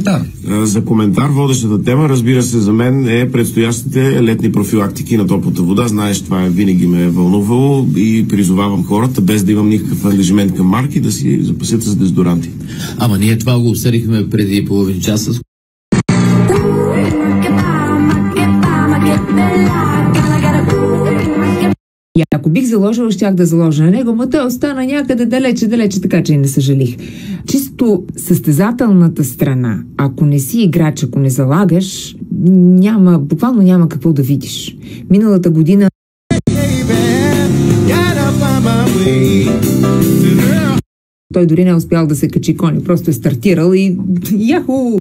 коментар. За коментар водещата тема, разбира се, за мен е предстоящите летни профилактики на топлата вода. Знаеш, това винаги ме е вълнувало и призовавам хората, без да имам никакъв ангажимент към марки, да си запасят с дезодоранти. Ама ние това го обсъдихме преди половин час. И ако бих заложила, щях да заложа на него, но той остана някъде далече, така че и не съжалих. Чисто състезателната страна, ако не си играч, ако не залагаш, буквално няма какво да видиш. Миналата година той дори не е успял да се качи кони, просто е стартирал и яху!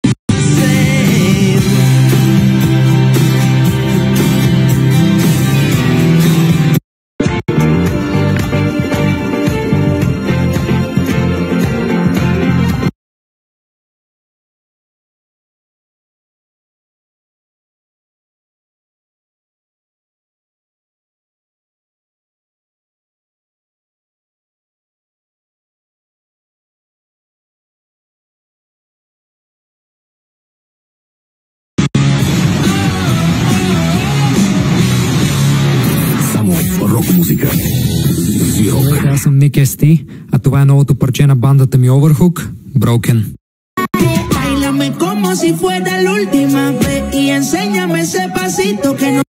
Рок-музика. Здравейте, аз съм Ник Ести, а това е новото парче на бандата ми Overhook, Broken. Báilame como si fuera la última vez y enséñame ese pasito que no.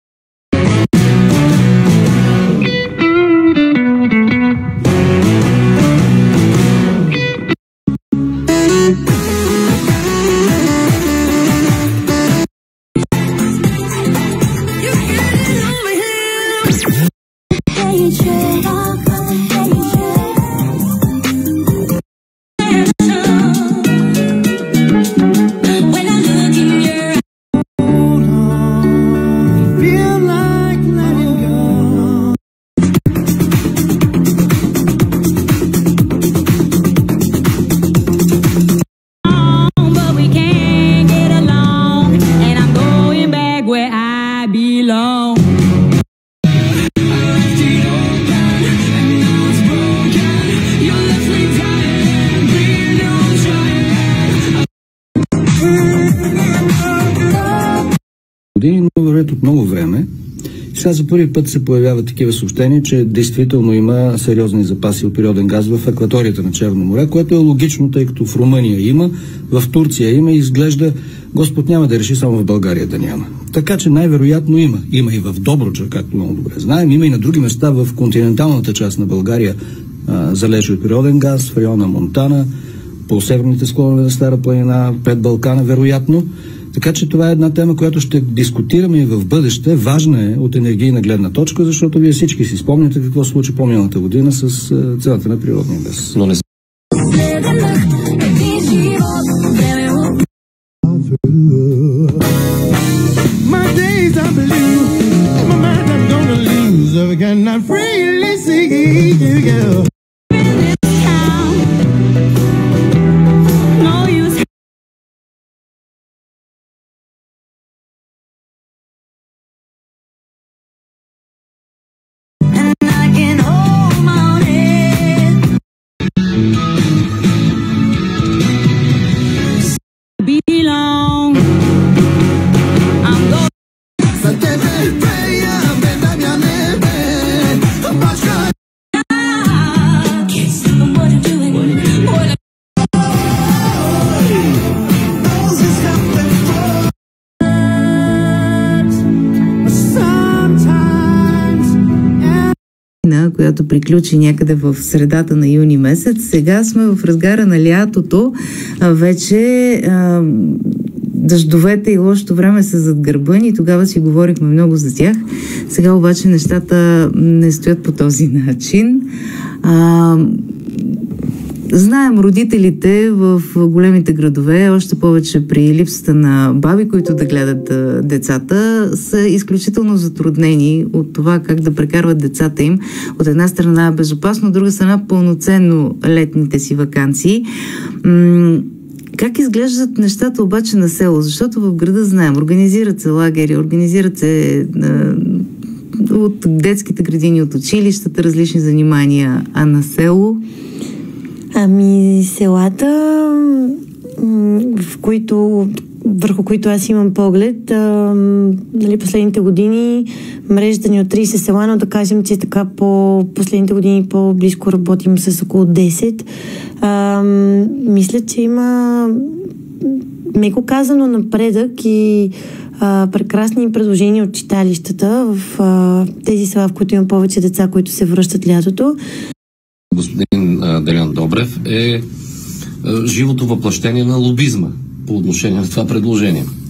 Години, но вървят от много време. Сега за първи път се появяват такива съобщения, че действително има сериозни запаси от природен газ в акваторията на Черно море, което е логично, тъй като в Румъния има, в Турция има и изглежда Господ няма да реши само в България да няма. Така че най-вероятно има. Има и в Добруджа, както много добре знаем, има и на други места в континенталната част на България залежи от природен газ, в района Монтана, по северните склонове на Стара планина, пред Балкана, вероятно. Така че това е една тема, която ще дискутираме и в бъдеще. Важна е от енергийна гледна точка, защото вие всички си спомняте какво се случи по-миналата година с цената на природния газ. Но не която приключи някъде в средата на юни месец. Сега сме в разгара на лятото. Вече дъждовете и лошото време са зад гърба ни. Тогава си говорихме много за тях. Сега обаче нещата не стоят по този начин. Знаем, родителите в големите градове, още повече при липсата на баби, които да гледат децата, са изключително затруднени от това как да прекарват децата им. От една страна безопасно, от друга страна пълноценно летните си ваканции. Как изглеждат нещата обаче на село? Защото в града знаем, организират се лагери, организират се от детските градини, от училищата различни занимания, а на село? Ами селата върху които аз имам поглед. Последните години мрежата ни от 30 села, но да кажем, че така по последните години по-близко работим с около 10. Мисля, че има меко казано напредък и прекрасни предложения от читалищата в тези села, в които има повече деца, които се връщат лятото. Господин Делян Добрев е живото въплъщение на лобизма по отношение на това предложение.